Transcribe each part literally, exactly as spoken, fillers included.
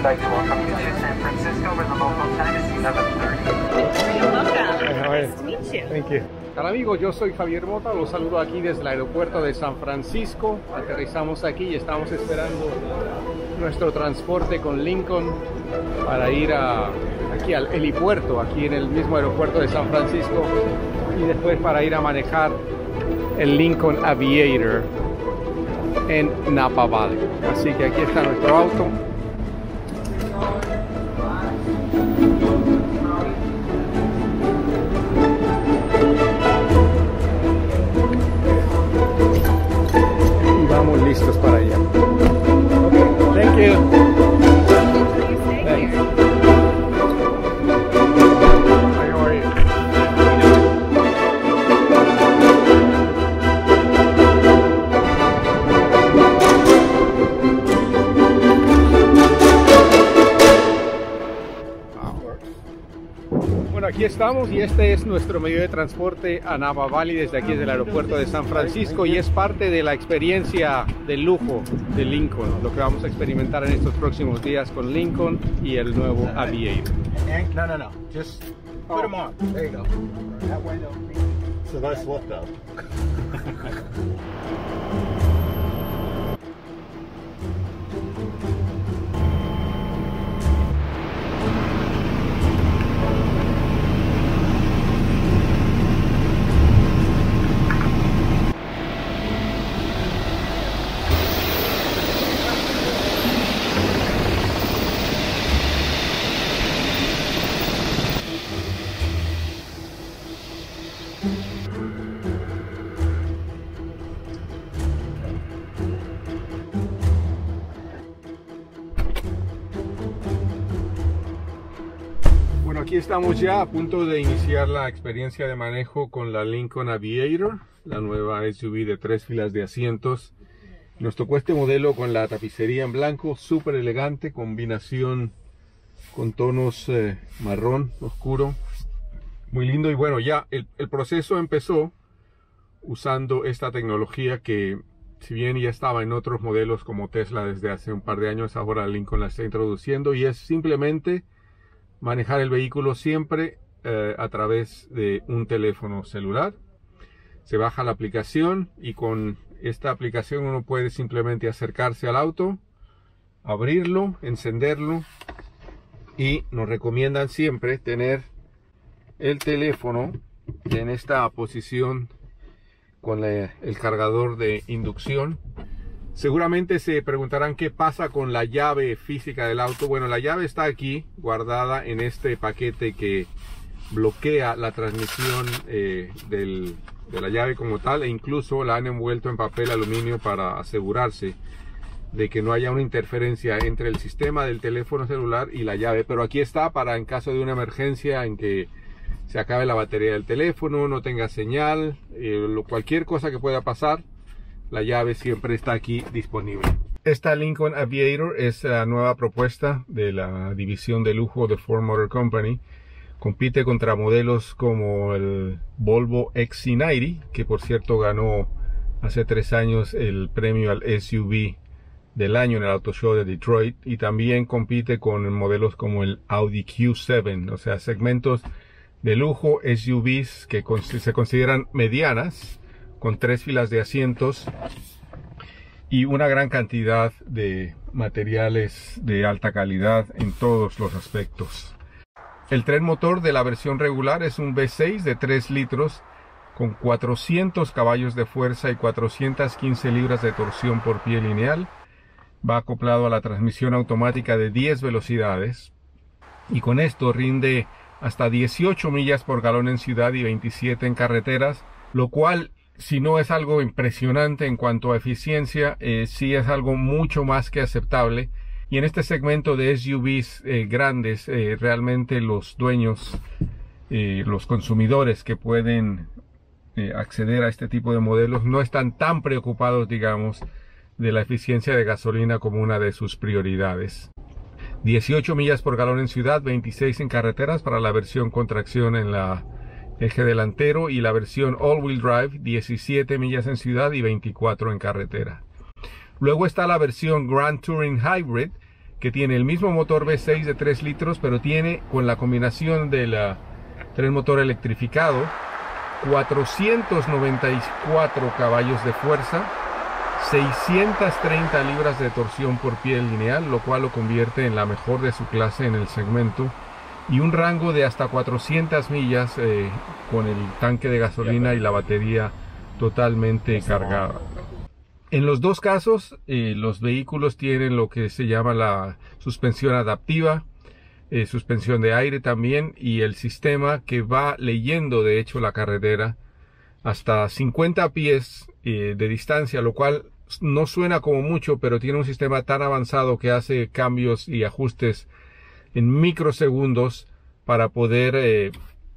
like to welcome you to San Francisco where the local time is eleven thirty. You're welcome. Nice to meet you. Thank you. Hola amigos, yo soy Javier Mota, los saludo aquí desde el aeropuerto de San Francisco. Aterrizamos aquí y estamos esperando nuestro transporte con Lincoln para ir a, aquí al helipuerto, aquí en el mismo aeropuerto de San Francisco, y después para ir a manejar el Lincoln Aviator en Napa Valley. Así que aquí está nuestro auto. Y vamos listos para allá. Okay, thank you. Bueno, aquí estamos y este es nuestro medio de transporte a Napa Valley desde aquí, desde el aeropuerto de San Francisco, y es parte de la experiencia de lujo de Lincoln, lo que vamos a experimentar en estos próximos días con Lincoln y el nuevo Aviator. No, no, no, just put them on. There you go. That way they'll be... It's a nice look though. Bueno, aquí estamos ya a punto de iniciar la experiencia de manejo con la Lincoln Aviator, la nueva S U V de tres filas de asientos. Nos tocó este modelo con la tapicería en blanco, súper elegante, combinación con tonos eh, marrón oscuro, muy lindo. Y bueno, ya el, el proceso empezó usando esta tecnología que, si bien ya estaba en otros modelos como Tesla desde hace un par de años, ahora Lincoln la está introduciendo, y es simplemente manejar el vehículo siempre eh, a través de un teléfono celular. Se baja la aplicación y con esta aplicación uno puede simplemente acercarse al auto, abrirlo, encenderlo, y nos recomiendan siempre tener el teléfono en esta posición con la, el cargador de inducción. Seguramente se preguntarán qué pasa con la llave física del auto. Bueno, la llave está aquí guardada en este paquete que bloquea la transmisión eh, del, de la llave como tal, e incluso la han envuelto en papel aluminio para asegurarse de que no haya una interferencia entre el sistema del teléfono celular y la llave. Pero aquí está para en caso de una emergencia en que se acabe la batería del teléfono, no tenga señal, eh, lo, cualquier cosa que pueda pasar, la llave siempre está aquí disponible. Esta Lincoln Aviator es la nueva propuesta de la división de lujo de Ford Motor Company. Compite contra modelos como el Volvo X C noventa, que por cierto ganó hace tres años el premio al S U V del año en el Auto Show de Detroit, y también compite con modelos como el Audi Q siete, o sea, segmentos de lujo, S U Vs que se consideran medianas, con tres filas de asientos y una gran cantidad de materiales de alta calidad en todos los aspectos. El tren motor de la versión regular es un V seis de tres litros con cuatrocientos caballos de fuerza y cuatrocientas quince libras de torsión por pie lineal. Va acoplado a la transmisión automática de diez velocidades y con esto rinde hasta dieciocho millas por galón en ciudad y veintisiete en carreteras, lo cual, si no es algo impresionante en cuanto a eficiencia, eh, sí es algo mucho más que aceptable. Y en este segmento de S U Vs eh, grandes, eh, realmente los dueños, eh, los consumidores que pueden eh, acceder a este tipo de modelos no están tan preocupados, digamos, de la eficiencia de gasolina como una de sus prioridades. dieciocho millas por galón en ciudad, veintiséis en carreteras para la versión con tracción en la eje delantero, y la versión all-wheel drive, diecisiete millas en ciudad y veinticuatro en carretera. Luego está la versión Grand Touring Hybrid, que tiene el mismo motor V seis de tres litros, pero tiene, con la combinación del uh, tren motor electrificado, cuatrocientos noventa y cuatro caballos de fuerza, seiscientas treinta libras de torsión por pie lineal, lo cual lo convierte en la mejor de su clase en el segmento, y un rango de hasta cuatrocientas millas eh, con el tanque de gasolina y la batería totalmente cargada. En los dos casos, eh, los vehículos tienen lo que se llama la suspensión adaptiva, eh, suspensión de aire también, y el sistema que va leyendo de hecho la carretera hasta cincuenta pies eh, de distancia, lo cual no suena como mucho, pero tiene un sistema tan avanzado que hace cambios y ajustes en microsegundos para poder eh,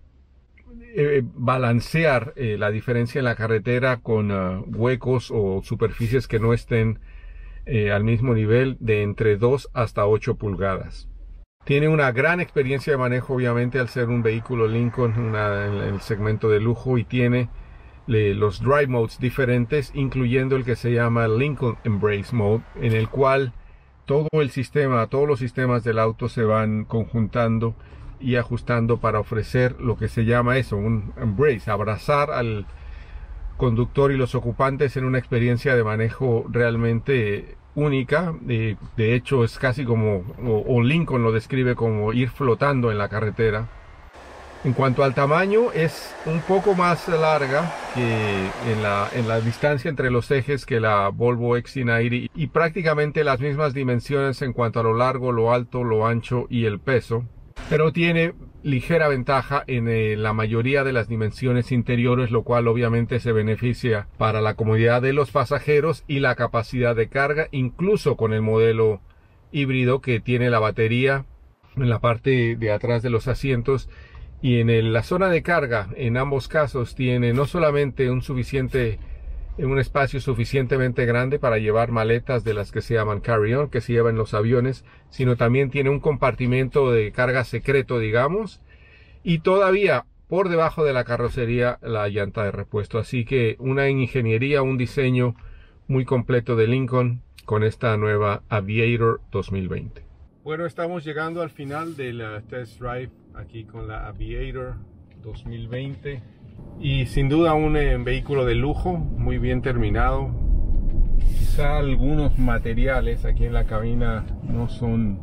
eh, balancear eh, la diferencia en la carretera con uh, huecos o superficies que no estén eh, al mismo nivel de entre dos hasta ocho pulgadas. Tiene una gran experiencia de manejo, obviamente, al ser un vehículo Lincoln, una, en el segmento de lujo, y tiene le, los drive modes diferentes, incluyendo el que se llama Lincoln Embrace Mode, en el cual todo el sistema, todos los sistemas del auto se van conjuntando y ajustando para ofrecer lo que se llama eso, un embrace, abrazar al conductor y los ocupantes en una experiencia de manejo realmente única. De, de hecho, es casi como, o, o Lincoln lo describe como ir flotando en la carretera. En cuanto al tamaño, es un poco más larga que en la, en la distancia entre los ejes que la Volvo X C noventa, y prácticamente las mismas dimensiones en cuanto a lo largo, lo alto, lo ancho y el peso, pero tiene ligera ventaja en eh, la mayoría de las dimensiones interiores, lo cual obviamente se beneficia para la comodidad de los pasajeros y la capacidad de carga, incluso con el modelo híbrido que tiene la batería en la parte de atrás de los asientos. Y en el, la zona de carga, en ambos casos, tiene no solamente un suficiente, un espacio suficientemente grande para llevar maletas de las que se llaman carry-on, que se llevan en los aviones, sino también tiene un compartimento de carga secreto, digamos, y todavía por debajo de la carrocería la llanta de repuesto. Así que una ingeniería, un diseño muy completo de Lincoln con esta nueva Aviator dos mil veinte. Bueno, estamos llegando al final del uh, test drive aquí con la Aviator dos mil veinte, y sin duda un eh, vehículo de lujo, muy bien terminado. Quizá algunos materiales aquí en la cabina no son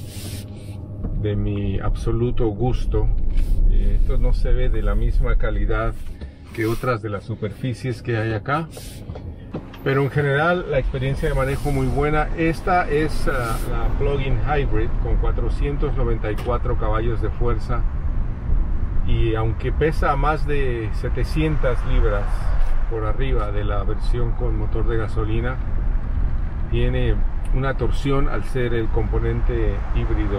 de mi absoluto gusto. Eh, esto no se ve de la misma calidad que otras de las superficies que hay acá, pero en general la experiencia de manejo muy buena. Esta es uh, la plug-in hybrid con cuatrocientos noventa y cuatro caballos de fuerza, y aunque pesa más de setecientas libras por arriba de la versión con motor de gasolina, tiene una torsión, al ser el componente híbrido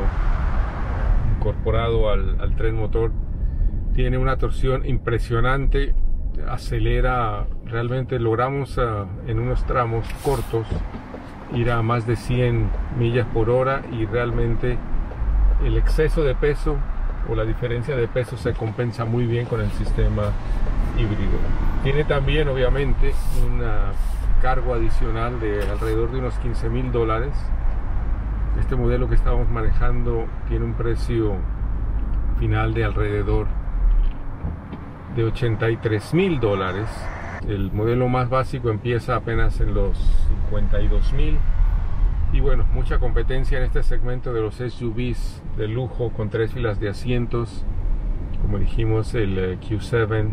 incorporado al, al tren motor, tiene una torsión impresionante. Acelera, realmente logramos uh, en unos tramos cortos ir a más de cien millas por hora, y realmente el exceso de peso o la diferencia de peso se compensa muy bien con el sistema híbrido. Tiene también obviamente un cargo adicional de alrededor de unos quince mil dólares. Este modelo que estamos manejando tiene un precio final de alrededor de ochenta y tres mil dólares. El modelo más básico empieza apenas en los cincuenta y dos mil, y bueno, mucha competencia en este segmento de los S U Vs de lujo con tres filas de asientos, como dijimos el Q siete.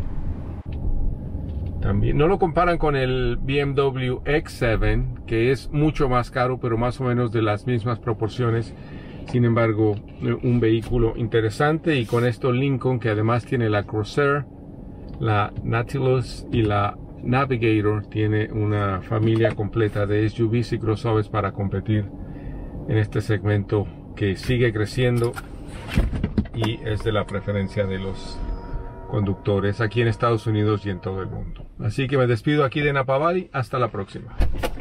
También no lo comparan con el B M W X siete, que es mucho más caro, pero más o menos de las mismas proporciones. Sin embargo, un vehículo interesante. Y con esto Lincoln, que además tiene la Corsair, la Nautilus y la Navigator, tiene una familia completa de S U Vs y crossovers para competir en este segmento que sigue creciendo y es de la preferencia de los conductores aquí en Estados Unidos y en todo el mundo. Así que me despido aquí de Napa Valley. Hasta la próxima.